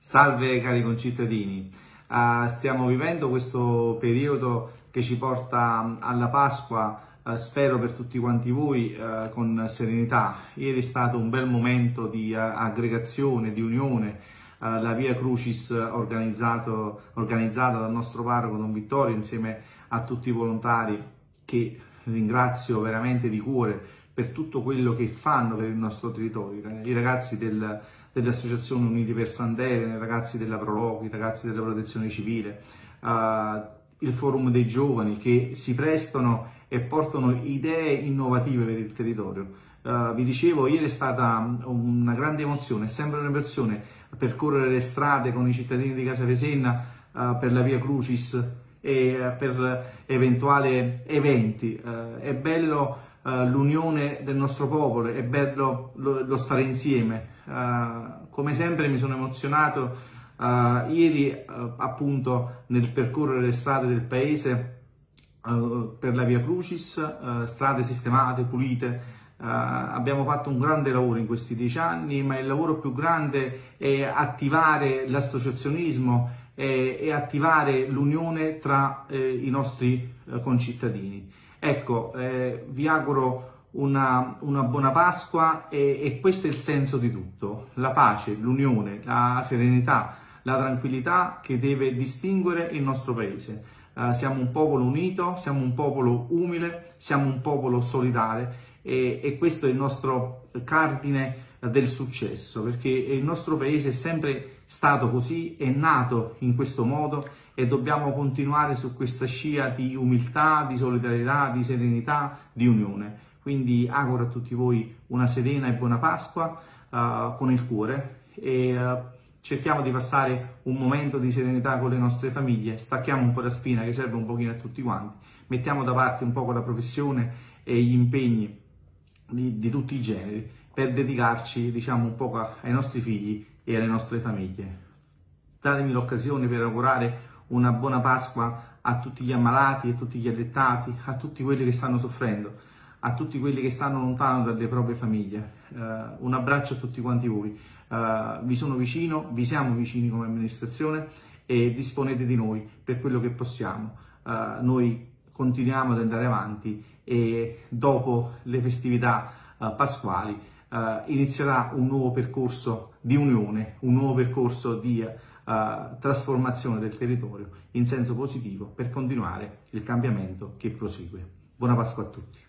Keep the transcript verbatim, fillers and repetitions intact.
Salve cari concittadini, uh, stiamo vivendo questo periodo che ci porta alla Pasqua, uh, spero per tutti quanti voi, uh, con serenità. Ieri è stato un bel momento di uh, aggregazione, di unione, uh, la Via Crucis organizzato, organizzata dal nostro parroco Don Vittorio insieme a tutti i volontari che ringrazio veramente di cuore per tutto quello che fanno per il nostro territorio, i ragazzi del, delle associazioni Uniti per Sant'Elena, i ragazzi della Proloco, i ragazzi della Protezione Civile, uh, il Forum dei Giovani che si prestano e portano idee innovative per il territorio. Uh, vi dicevo, ieri è stata una grande emozione, è sempre un'emozione percorrere le strade con i cittadini di Casapesenna uh, per la Via Crucis e uh, per eventuali eventi. Uh, è bello Uh, l'unione del nostro popolo, è bello lo, lo stare insieme. Uh, come sempre mi sono emozionato uh, ieri uh, appunto nel percorrere le strade del paese uh, per la Via Crucis, uh, strade sistemate, pulite. Uh, abbiamo fatto un grande lavoro in questi dieci anni, ma il lavoro più grande è attivare l'associazionismo e, e attivare l'unione tra eh, i nostri eh, concittadini. Ecco, eh, vi auguro una, una buona Pasqua e, e questo è il senso di tutto, la pace, l'unione, la serenità, la tranquillità che deve distinguere il nostro paese. Uh, siamo un popolo unito, siamo un popolo umile, siamo un popolo solidale e, e questo è il nostro cardine del successo, perché il nostro paese è sempre stato così, è nato in questo modo e dobbiamo continuare su questa scia di umiltà, di solidarietà, di serenità, di unione. Quindi auguro a tutti voi una serena e buona Pasqua uh, con il cuore e uh, cerchiamo di passare un momento di serenità con le nostre famiglie, stacchiamo un po' la spina che serve un pochino a tutti quanti, mettiamo da parte un po' la professione e gli impegni di, di tutti i generi per dedicarci, diciamo, un po' ai nostri figli e alle nostre famiglie. Datemi l'occasione per augurare una buona Pasqua a tutti gli ammalati, a tutti gli allettati, a tutti quelli che stanno soffrendo, a tutti quelli che stanno lontano dalle proprie famiglie. Uh, un abbraccio a tutti quanti voi. Uh, vi sono vicino, vi siamo vicini come amministrazione e disponete di noi per quello che possiamo. Uh, noi continuiamo ad andare avanti e dopo le festività uh, pasquali uh, inizierà un nuovo percorso di unione, un nuovo percorso di Uh, trasformazione del territorio in senso positivo per continuare il cambiamento che prosegue. Buona Pasqua a tutti.